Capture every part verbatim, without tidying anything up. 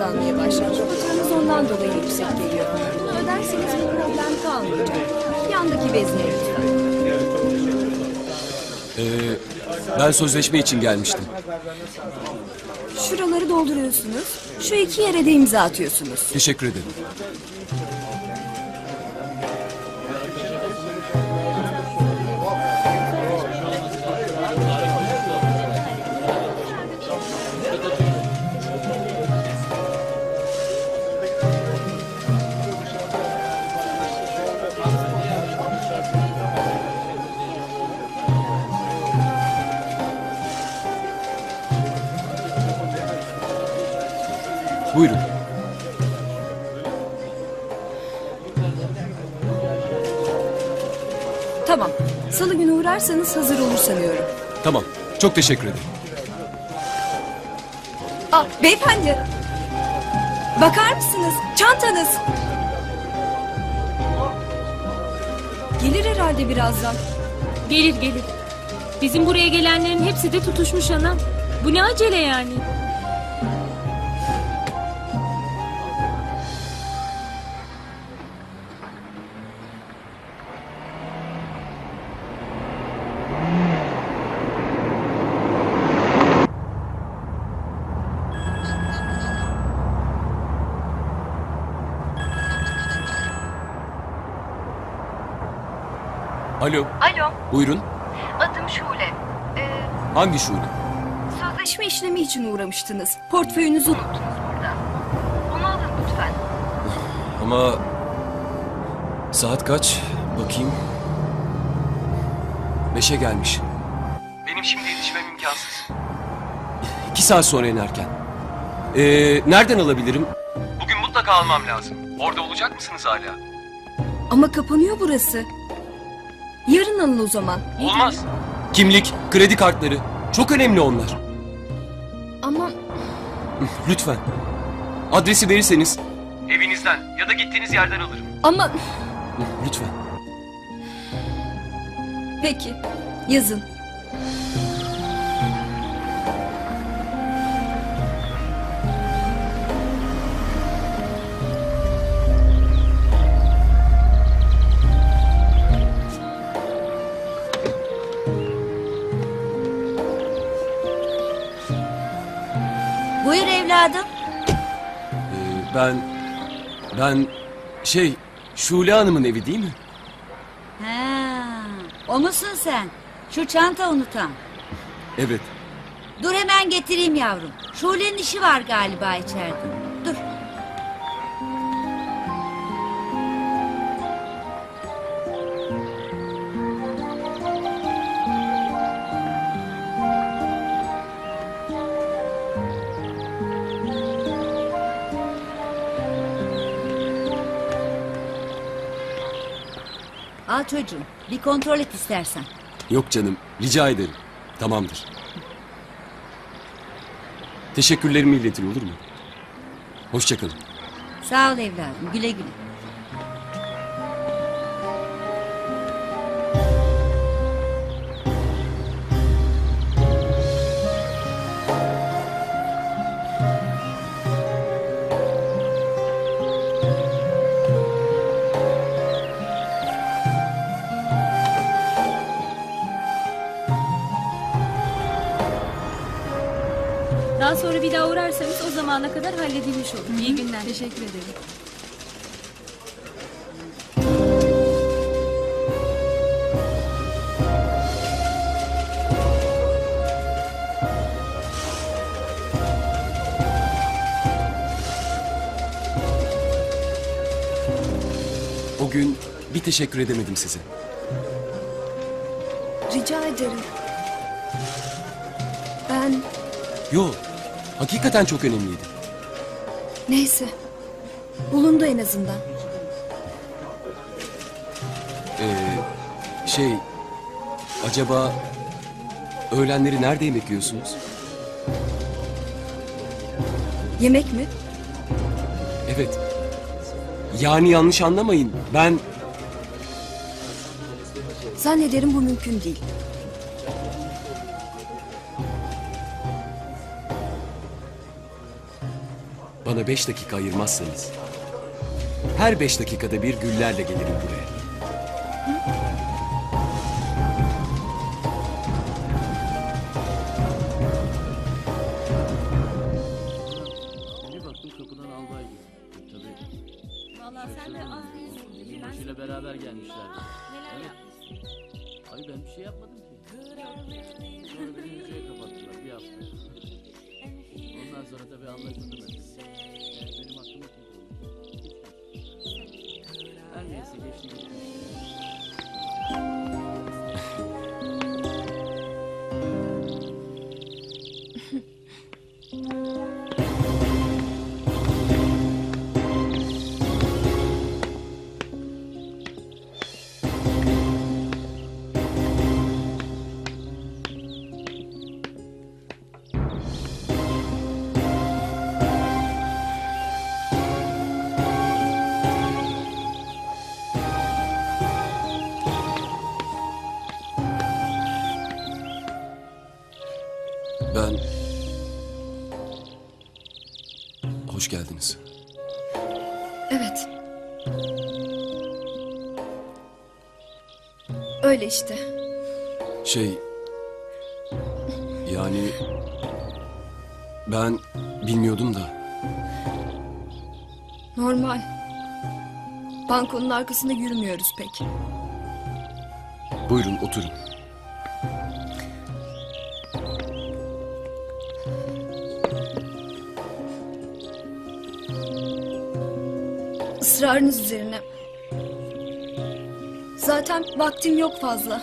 pahalanmaya başlamış. Faturanız ondan dolayı yüksek geliyor. Bunu öderseniz bir problem kalmayacak. Yandaki vezneye lütfen. Ee, ben sözleşme için gelmiştim. Şuraları dolduruyorsunuz. Şu iki yere de imza atıyorsunuz. Teşekkür ederim. Buyurun. Tamam. Salı günü uğrarsanız hazır olur sanıyorum. Tamam. Çok teşekkür ederim. Aa, beyefendi. Bakar mısınız? Çantanız. Gelir herhalde birazdan. Gelir gelir. Bizim buraya gelenlerin hepsi de tutuşmuş ana. Bu ne acele yani? Alo. Alo, Buyurun. adım Şule. Ee, Hangi şube? Sözleşme işlemi için uğramıştınız. Portföyünüzü unuttunuz burada. onu alın lütfen. Ama saat kaç? Bakayım. Beşe gelmiş. Benim şimdi yetişmem imkansız. İki saat sonra inerken. Ee, nereden alabilirim? Bugün mutlaka almam lazım. Orada olacak mısınız hala? Ama kapanıyor burası. Yarın alın o zaman. Olmaz. Kimlik, kredi kartları. Çok önemli onlar. Ama Lütfen. Adresi verirseniz. Evinizden ya da gittiğiniz yerden alırım. ama Lütfen. peki yazın. Buyur evladım. Ee, ben... Ben... Şey... Şule Hanım'ın evi değil mi? Ha, o musun sen? Şu çanta unutan. Evet. Dur hemen getireyim yavrum. Şule'nin işi var galiba içeride. Dur. Al çocuğum. Bir kontrol et istersen. Yok canım. Rica ederim. Tamamdır. Teşekkürlerimi iletin olur mu? Hoşça kalın. Sağ ol evladım. Güle güle. Daha sonra bir daha uğrarsanız o zamana kadar halledilmiş olur. İyi günler. Teşekkür ederim. O gün bir teşekkür edemedim size. Rica ederim. Ben Yo. Hakikaten çok önemliydi. neyse. Bulundu en azından. Ee, şey... Acaba... Öğlenleri nerede yemek yiyorsunuz? Yemek mi? Evet. Yani yanlış anlamayın. Ben... Zannederim bu mümkün değil. bana beş dakika ayırmazsanız her beş dakikada bir güllerle gelirim buraya. Bir baktım kapıdan albay gibi. Tabii Vallahi sen de ağrıyorsun. binbaşıyla beraber gelmişlerdi. Neler Evet. yapmışsın? Abi ben bir şey yapmadım ki. Sonra beni hücreye kapattılar bir hafta. Ondan sonra tabii anlaşıldı ben. Yani benim aklıma kurtuldu. Her neyse geçti gitti. Ben... Hoş geldiniz. Evet. Öyle işte. Şey... Yani... Ben bilmiyordum da. Normal. Bankonun arkasında yürümüyoruz pek. Buyurun oturun. Israrınız üzerine. Zaten vaktim yok fazla.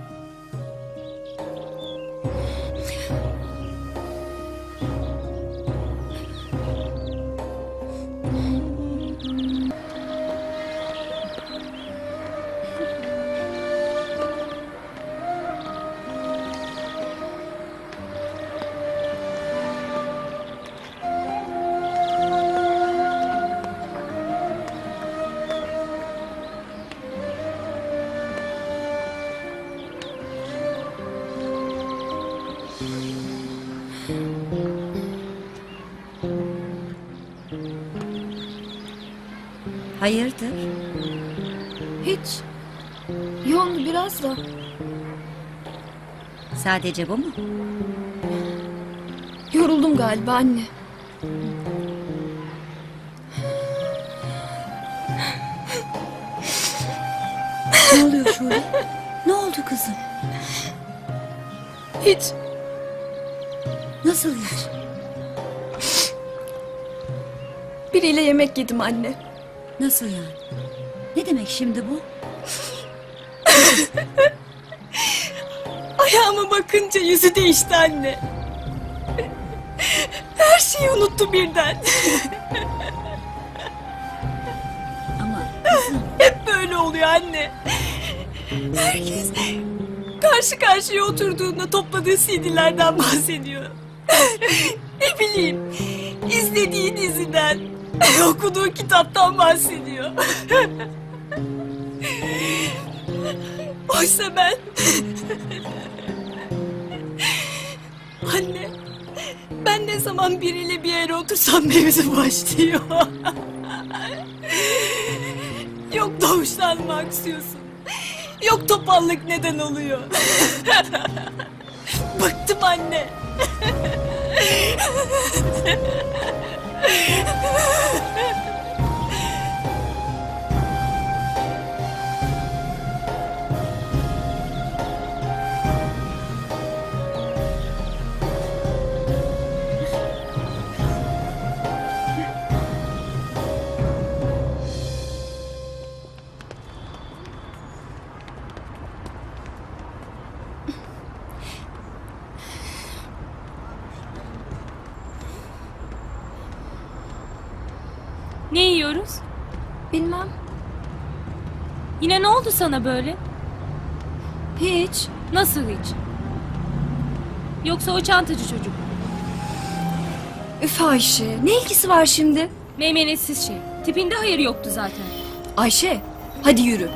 Hayırdır? Hiç. Yoğundu biraz da. Sadece bu mu? Yoruldum galiba anne. Ne oluyor Şule? Ne oldu kızım? Hiç. Nasıl hiç? Biriyle yemek yedim anne. Nasıl yani? Ne demek şimdi bu? Ayağıma bakınca yüzü değişti anne. Her şeyi unuttu birden. Ama kızım Hep böyle oluyor anne. Herkes karşı karşıya oturduğunda topladığı C D'lerden bahsediyor. Ne bileyim, izlediği diziden, okuduğu kitaptan bahsediyor. Oysa ben... Anne, ben ne zaman biriyle bir yere otursam mevzu başlıyor. Yok doğuştan mı aksıyorsun? Yok topallık neden oluyor? Bıktım anne. Ne yiyoruz? Bilmem. Yine ne oldu sana böyle? Hiç. Nasıl hiç? Yoksa o çantacı çocuk. Üf Ayşe, ne ilgisi var şimdi? Meymenetsiz şey. Tipinde hayır yoktu zaten. Ayşe, hadi yürü.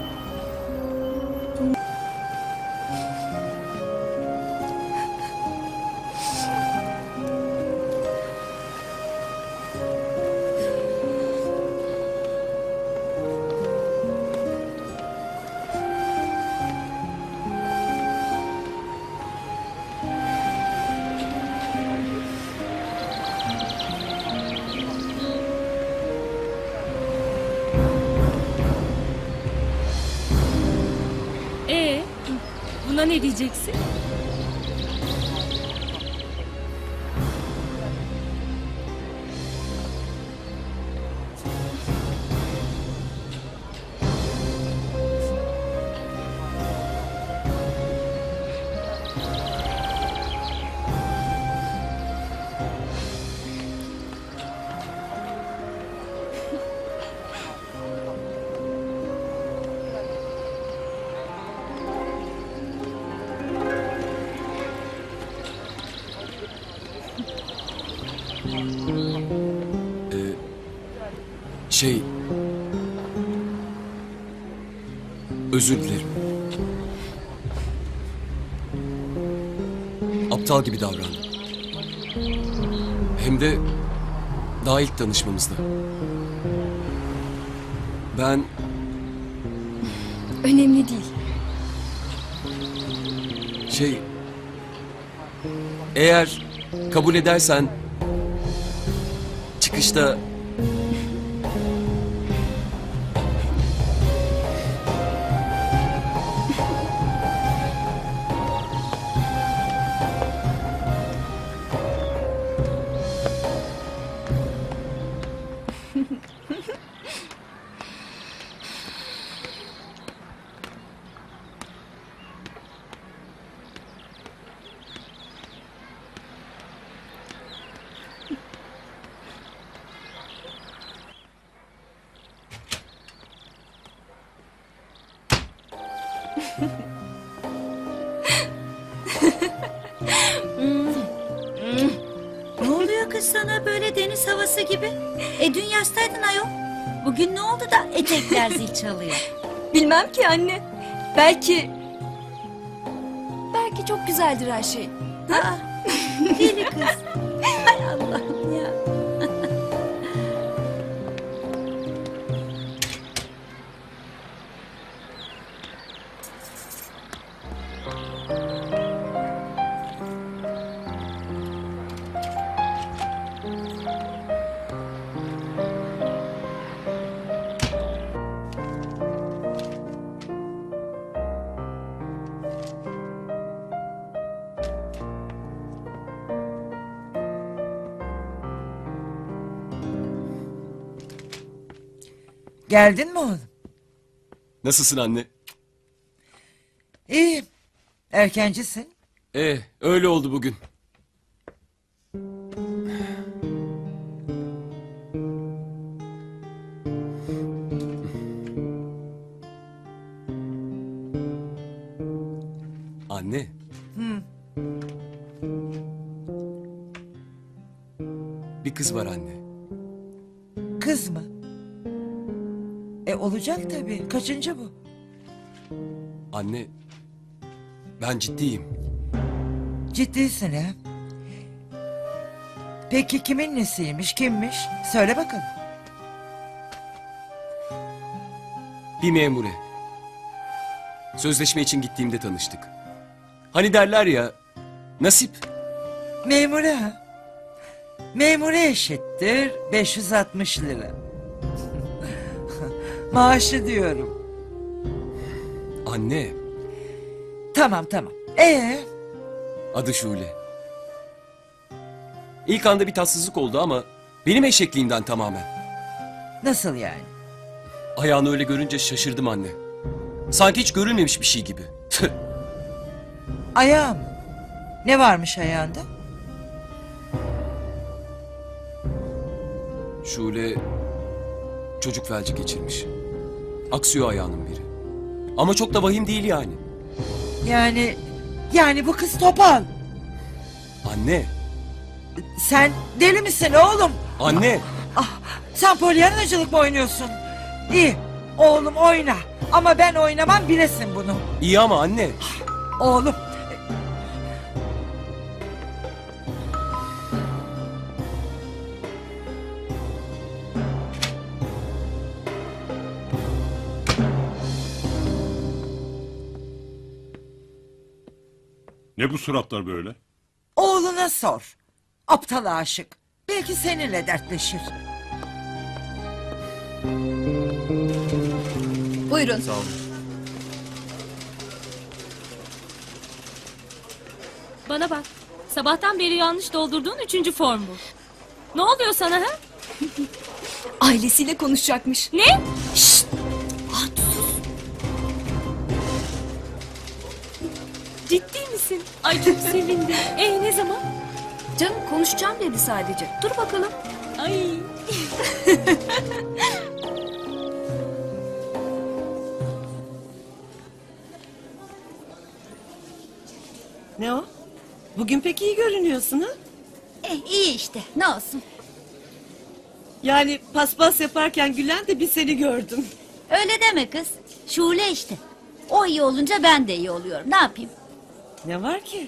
Buna ne diyeceksin? Şey... Özür dilerim. Aptal gibi davrandım. Hem de daha ilk tanışmamızda. Ben Önemli değil. şey... Eğer kabul edersen... Çıkışta... Ne oluyor kız sana böyle deniz havası gibi? E dün yastaydın ayol. Bugün ne oldu da etekler zil çalıyor? Bilmem ki anne. Belki... Belki çok güzeldir her şey. Aa, deli kız. Hay Allah'ım ya. Geldin mi oğlum? Nasılsın anne? İyiyim. Erkencisin. Eh, öyle oldu bugün. Anne. Bir kız var anne. Kız mı? E olacak tabii. Kaçıncı bu? Anne. Ben ciddiyim. Ciddisin ha? Peki kimin nesiymiş, kimmiş? Söyle bakalım. Bir memure. Sözleşme için gittiğimde tanıştık. Hani derler ya, nasip. Memure ha? Memure eşittir beş yüz altmış lira. Maaşı diyorum. Anne, Tamam tamam. Ee, adı Şule. İlk anda bir tatsızlık oldu ama benim eşekliğimden tamamen. nasıl yani? Ayağını öyle görünce şaşırdım anne. Sanki hiç görülmemiş bir şey gibi. Ayağım. Ne varmış ayağında? Şule çocuk felci geçirmiş. Aksıyor ayağının biri. Ama çok da vahim değil yani. Yani, yani bu kız topal. Anne, Sen deli misin oğlum? anne. Ah, sen polyanacılık mı oynuyorsun? İyi, oğlum oyna. Ama ben oynamam, bilesin bunu. İyi ama anne. Oğlum. Ne bu suratlar böyle? Oğluna sor. Aptal aşık. Belki seninle dertleşir. Buyurun. Sağ olun. Bana bak. Sabahtan beri yanlış doldurduğun üçüncü form bu. Ne oluyor sana ha? Ailesiyle konuşacakmış. Ne? Şşt! Ciddi misin? Ay çok sevindim. E ne zaman? Canım konuşacağım dedi sadece. Dur bakalım. Ay. Ne o? Bugün pek iyi görünüyorsun ha? Eh iyi işte ne olsun. Yani paspas yaparken gülen de bir seni gördüm. Öyle deme kız. Şule işte. O iyi olunca ben de iyi oluyorum. Ne yapayım? Ne var ki?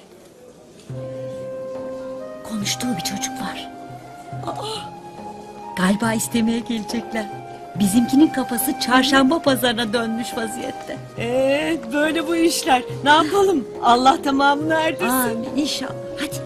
Konuştuğu bir çocuk var. Aa, galiba istemeye gelecekler. Bizimkinin kafası çarşamba pazarına dönmüş vaziyette. Ee, böyle bu işler. Ne yapalım? Allah tamamını erdirsin. Amin inşallah. Hadi.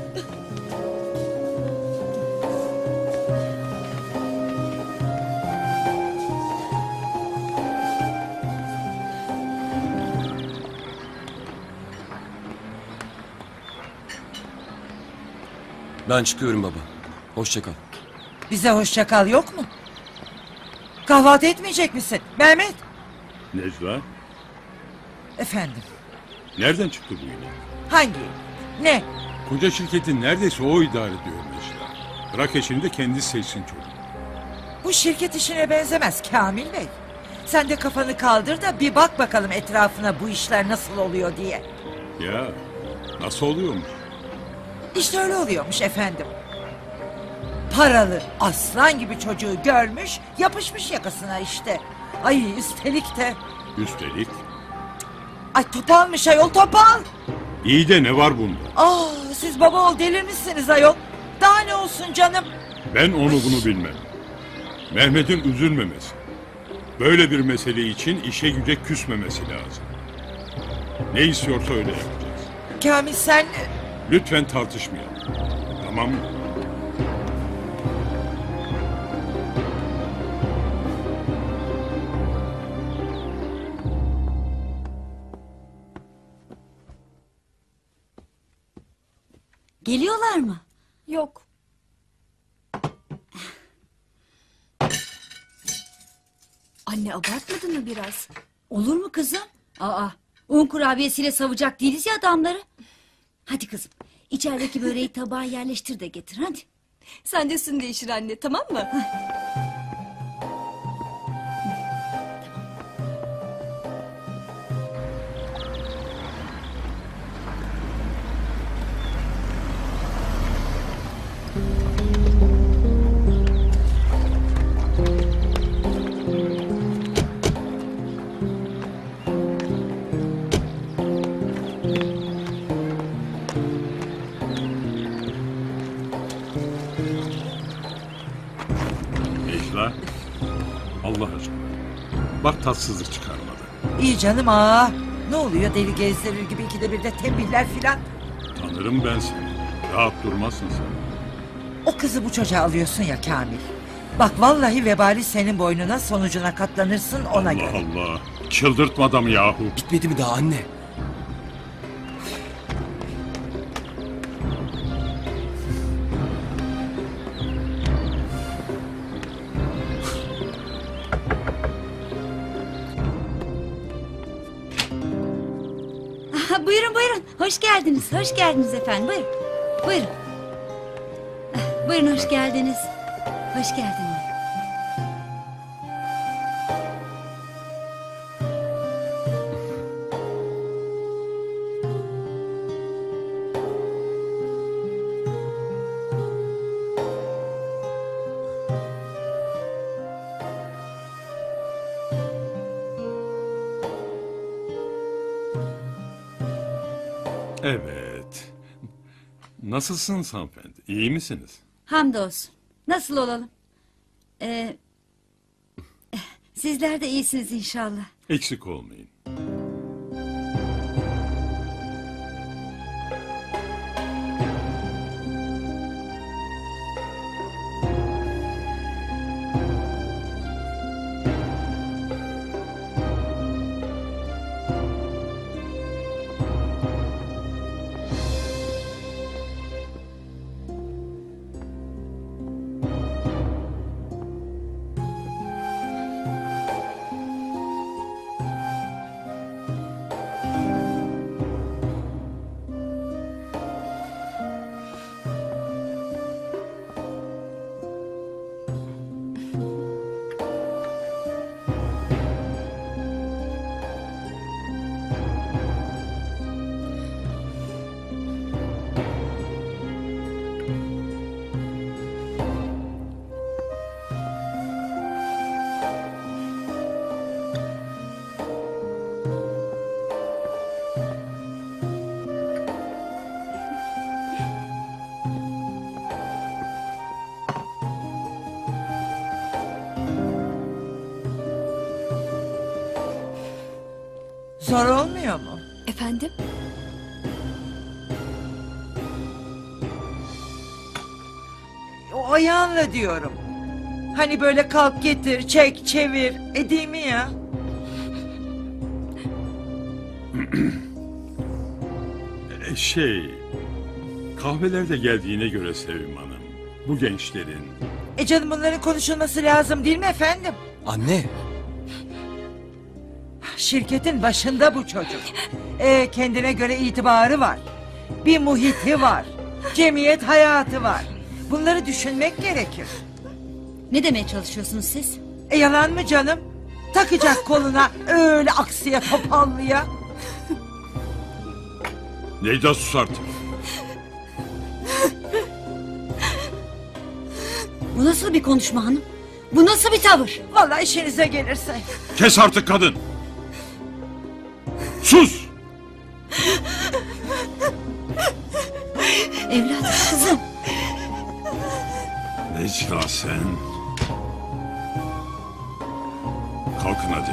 Ben çıkıyorum baba. Hoşça kal. Bize hoşça kal yok mu? Kahvaltı etmeyecek misin Mehmet? Necla, Efendim nereden çıktı bu yine? hangi? Ne? Koca şirketin neredeyse o idare ediyor Necla. Bırak eşini de kendisi seçsin çocuk. Bu şirket işine benzemez Kamil Bey. Sen de kafanı kaldır da bir bak bakalım etrafına bu işler nasıl oluyor diye. Ya, nasıl oluyormuş? İşte öyle oluyormuş efendim. Paralı aslan gibi çocuğu görmüş, yapışmış yakasına işte. Ay üstelik de... Üstelik, Ay topalmış ayol topal. iyi de ne var bunda? Aa, siz baba ol delirmişsiniz ayol. Daha ne olsun canım? Ben onu bunu bilmem. Mehmet'in üzülmemesi. Böyle bir mesele için işe güce küsmemesi lazım. Ne istiyorsa öyle yapacağız. Kamil sen... Lütfen tartışmayalım. Tamam mı? Geliyorlar mı? Yok. Anne abartmadın mı biraz? Olur mu kızım? Aa, un kurabiyesiyle savacak değiliz ya adamları. Hadi kızım, içerideki böreği tabağa yerleştir de getir hadi. Sen de üstünü değişir anne, tamam mı? Necla, Allah aşkına. Bak tatsızlık çıkarmadı. İyi canım aa. Ne oluyor deli gezdirir gibi ikide bir de tembihler filan. Tanırım ben seni. Rahat durmazsın sen. O kızı bu çocuğa alıyorsun ya Kamil. Bak vallahi vebali senin boynuna sonucuna katlanırsın ona Allah göre. Allah. Çıldırtma adamı yahu. Bitmedi mi daha anne? Aha, buyurun buyurun, hoş geldiniz, hoş geldiniz efendim, buyurun. Buyurun. Ah, buyurun hoş geldiniz. Hoş geldiniz. Evet. Nasılsınız hanımefendi? İyi misiniz? Hamdolsun. Nasıl olalım? Ee, sizler de iyisiniz inşallah. Eksik olmayın. Zor olmuyor mu? Efendim? O ayağınla diyorum. Hani böyle kalk getir, çek, çevir. E değil mi ya? E, Şey, kahvelerde geldiğine göre Sevim Hanım, bu gençlerin... E canım bunların konuşulması lazım değil mi efendim? Anne. Şirketin başında bu çocuk. E kendine göre itibarı var. Bir muhiti var. Cemiyet hayatı var. Bunları düşünmek gerekir. Ne demeye çalışıyorsunuz siz? E yalan mı canım? Takacak koluna öyle aksiye topallıya. Necla sus artık. Bu nasıl bir konuşma hanım? Bu nasıl bir tavır? Vallahi işinize gelirse. Kes artık kadın. Sus! Evladım, kızım. Necla sen... Kalkın hadi.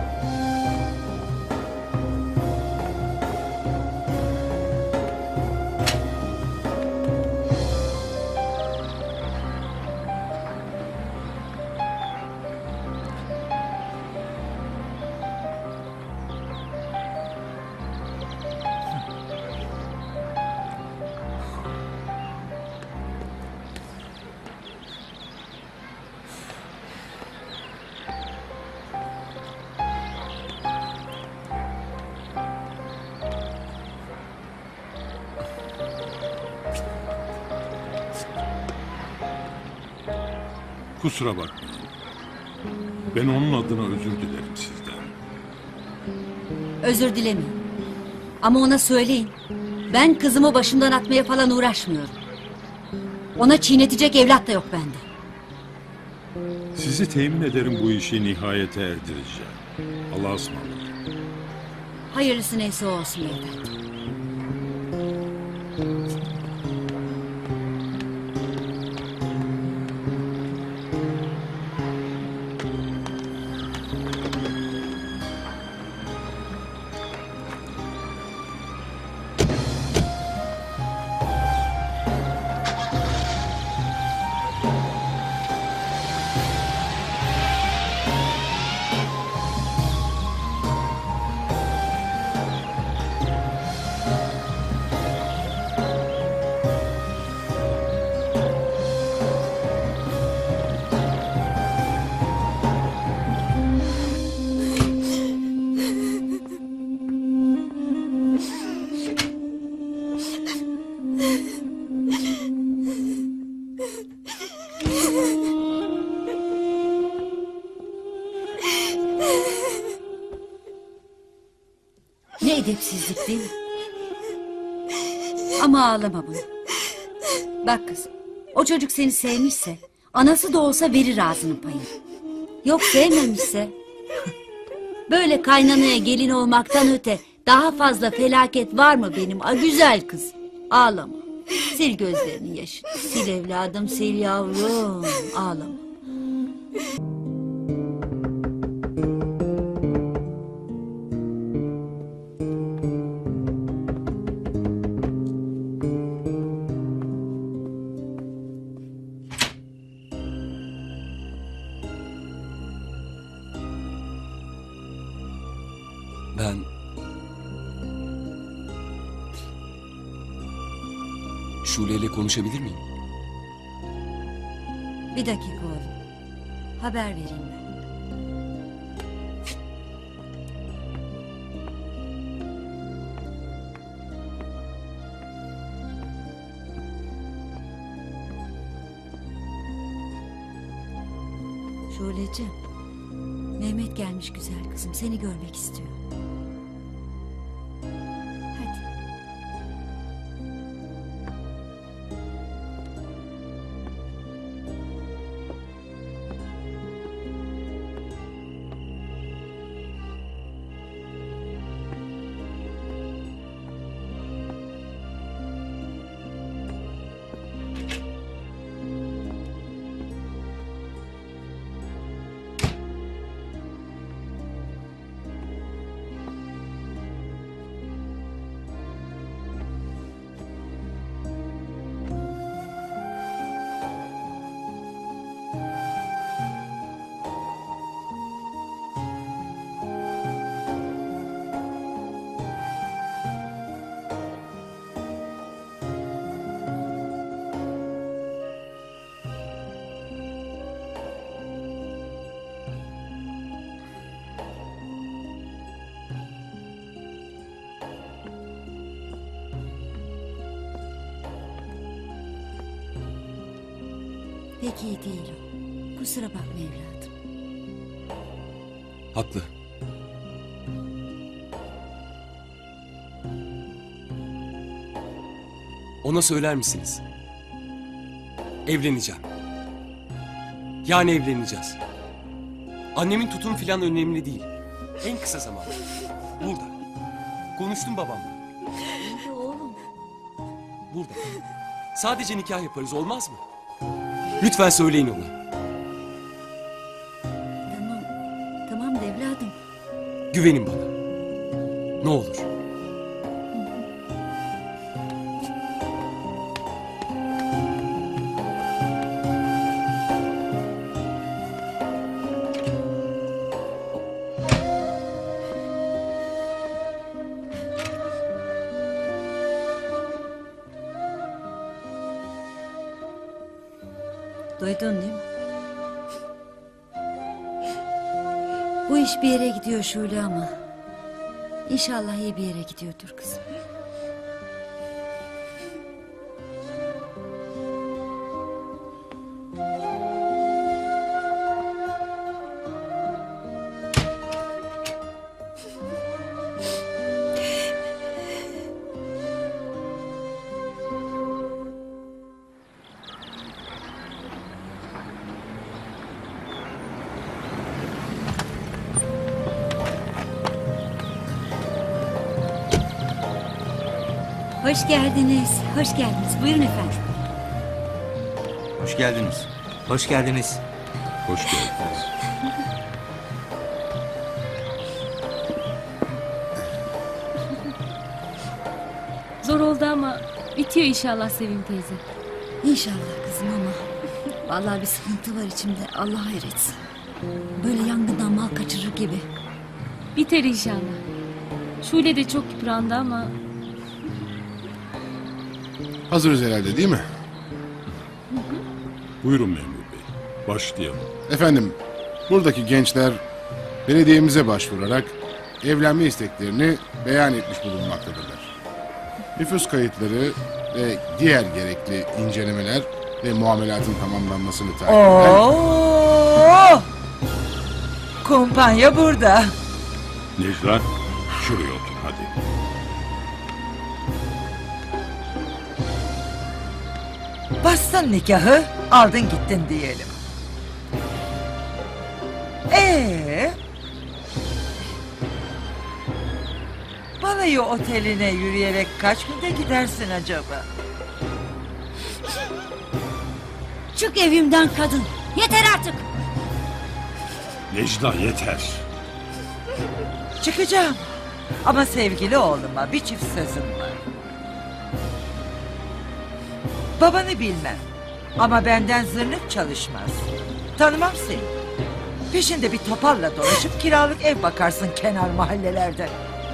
Kusura bakmayın. Ben onun adına özür dilerim sizden. Özür dilemeyin. Ama ona söyleyin. Ben kızımı başımdan atmaya falan uğraşmıyorum. Ona çiğnetecek evlat da yok bende. Sizi temin ederim, bu işi nihayete erdireceğim. Allah'a ısmarladık. Hayırlısı neyse o olsun efendim. Ne edepsizlik değil mi? Ama ağlama bunu. Bak kızım, o çocuk seni sevmişse, anası da olsa verir ağzının payını. Yok sevmemişse, böyle kaynanaya gelin olmaktan öte daha fazla felaket var mı benim a güzel kız? Ağlama. Sil gözlerinin yaşını. Sil evladım, sil yavrum. Ağlama. Ben... Şule ile konuşabilir miyim? Bir dakika oğlum. Haber vereyim ben. Şuleciğim, Mehmet gelmiş güzel kızım. Seni görmek istiyor. Hadi. pek iyi değil o. Kusura bakma evladım. Haklı. Ona söyler misiniz? Evleneceğim. Yani evleneceğiz. Annemin tutumu falan önemli değil. En kısa zamanda. Burada. Konuştum babamla. İyi oğlum. Burada. Sadece nikah yaparız, olmaz mı? Lütfen söyleyin ona. Tamam. Tamam da evladım. Güvenin bana. Ne olur. Duydun değil mi? Bu iş bir yere gidiyor Şule ama... İnşallah iyi bir yere gidiyordur kızım. Hoş geldiniz, hoş geldiniz. Buyurun efendim. Hoş geldiniz. Hoş geldiniz. Hoş geldiniz. Zor oldu ama bitiyor inşallah Sevim teyze. İnşallah kızım ama... Vallahi bir sıkıntı var içimde. Allah hayretsin. Böyle yangından mal kaçırır gibi. Biter inşallah. Şule de çok yıprandı ama Hazırız herhalde değil mi? Buyurun memur bey. Başlayalım. Efendim, buradaki gençler belediyemize başvurarak evlenme isteklerini beyan etmiş bulunmaktadırlar. Nüfus kayıtları ve diğer gerekli incelemeler ve muamelatın tamamlanmasını takiben... Oo! Kumpanya burada. Necla, şuraya otur hadi. Bastın nikahı, aldın gittin diyelim. Ee? Balayı oteline yürüyerek kaç günde gidersin acaba? Çık evimden kadın. Yeter artık. Necla yeter. Çıkacağım. Ama sevgili oğluma bir çift sözüm var. Babanı bilmem. Ama benden zırnık çalışmaz. Tanımam seni. Peşinde bir topalla dolaşıp kiralık ev bakarsın kenar mahallelerde.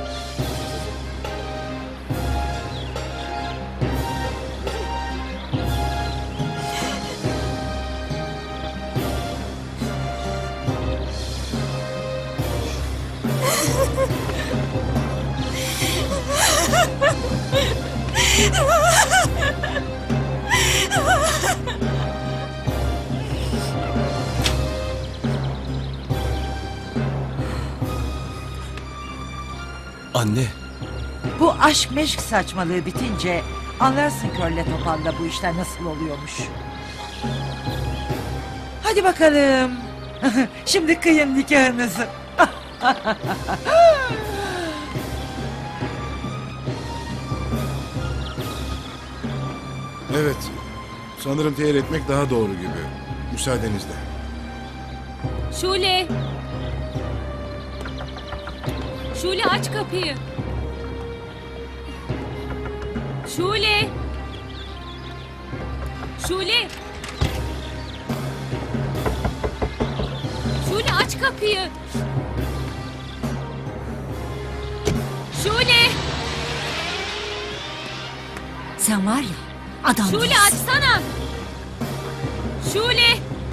Anne. Bu aşk meşk saçmalığı bitince anlarsın körle topalla bu işler nasıl oluyormuş. Hadi bakalım. Şimdi kıyın nikahınızı. Evet, sanırım tehir etmek daha doğru gibi. Müsaadenizle. Şule. Şule aç kapıyı. Şule. Şule. Şule aç kapıyı. Şule. Sen var ya adam Şule değilsin. açsana. Şule.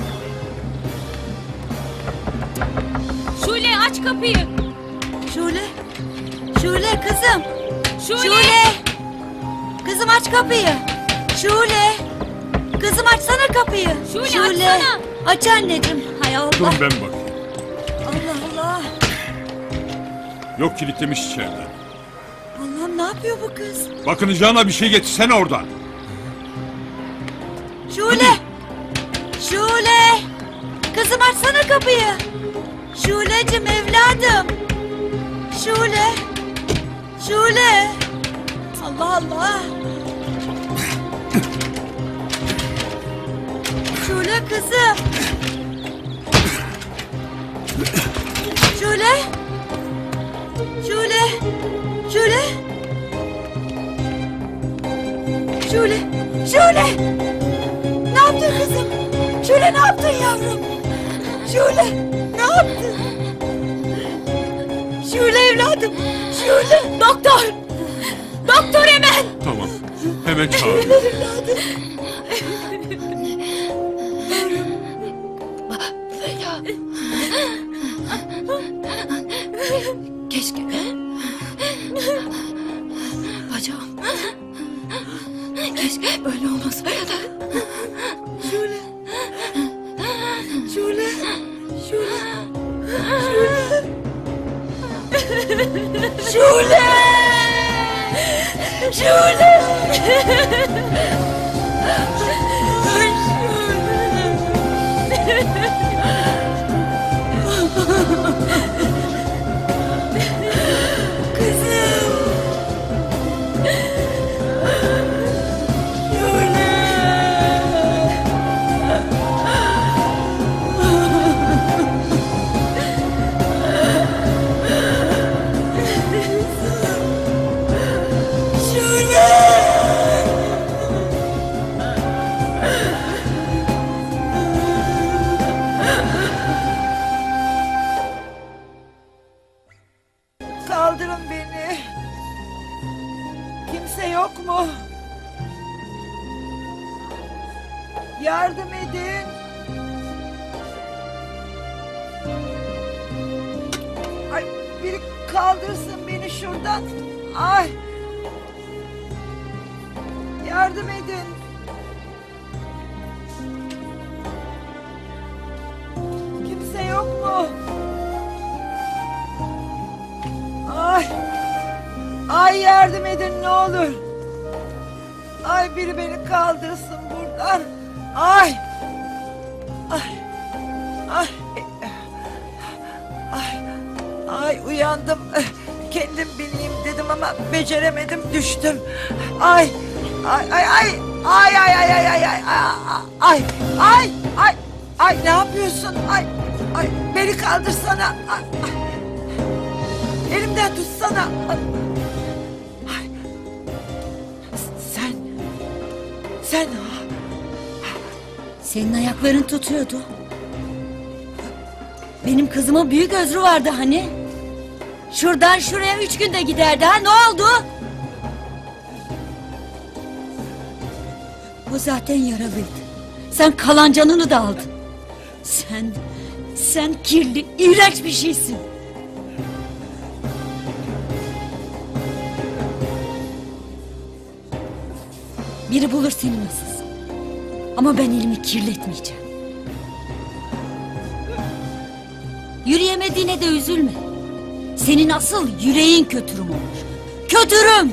Şule aç kapıyı. Şule. Şule kızım. Şule. Şule. Kızım aç kapıyı. Şule. Kızım açsana kapıyı. Şule, açsana. Aç anneciğim. Hay Allah. Durun ben bakayım. Allah Allah. Yok, kilitlemiş içeride. Allah'ım ne yapıyor bu kız? Bakınacağına bir şey getirsene oradan. Şule. Şule. Kızım açsana kapıyı. Şulecim evladım. Şule. Şule. Allah Allah. Şule kızım. Şule. Şule. Şule. Şule. Şule. Ne yaptın kızım? Şule ne yaptın yavrum? Şule ne yaptın? Şule evladım. Şule. Doktor. Doktor hemen. Tamam. Hemen çağır. Evladım. Keşke. Bacağım. Keşke böyle olmasaydı. Şule. Şule. Şule. Şule. Şule. Şule. Kaldırın beni. Kimse yok mu? Yardım edin. Ay, biri kaldırsın beni şuradan. Ay. Yardım edin. Kimse yok mu? Ay. Ay yardım edin ne olur. Ay biri beni kaldırsın buradan. Ay. Ay. Ay. Ay. Ay uyandım. Kendim bineyim dedim ama beceremedim, düştüm. Ay. Ay ay ay. Ay ay ay ay ay ay. Ay. Ay. Ay. Ay ne yapıyorsun? Ay. Ay beni kaldırsana. Ay. Elimden tutsana. Ay. Sen. Sen. Senin ayakların tutuyordu. Benim kızıma büyük özrü vardı hani. Şuradan şuraya üç günde giderdi ha, ne oldu? O zaten yaralıydı. Sen kalan canını da aldın. Sen, sen kirli, iğrenç bir şeysin. Biri bulur seni nasılsın. Ama ben elimi kirletmeyeceğim. Yürüyemediğine de üzülme. Senin asıl yüreğin kötürüm olur. Kötürüm!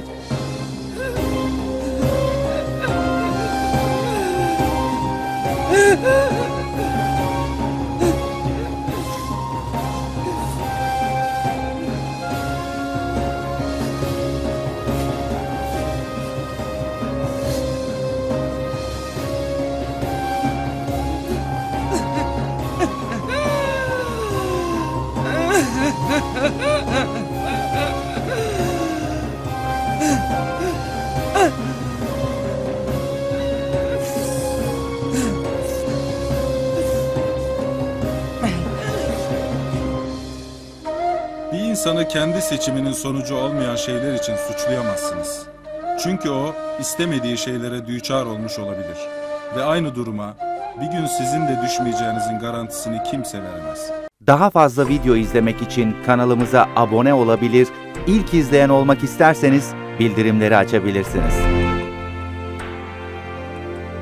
Bir insanı kendi seçiminin sonucu olmayan şeyler için suçlayamazsınız. Çünkü o istemediği şeylere düçar olmuş olabilir. Ve aynı duruma bir gün sizin de düşmeyeceğinizin garantisini kimse veremez. Daha fazla video izlemek için kanalımıza abone olabilir, ilk izleyen olmak isterseniz bildirimleri açabilirsiniz.